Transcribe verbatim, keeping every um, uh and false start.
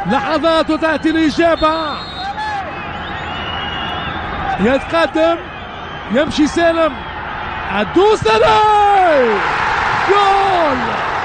لحظات وتأتي الإجابة. يتقدم، يمشي سالم، الدوسري، جول.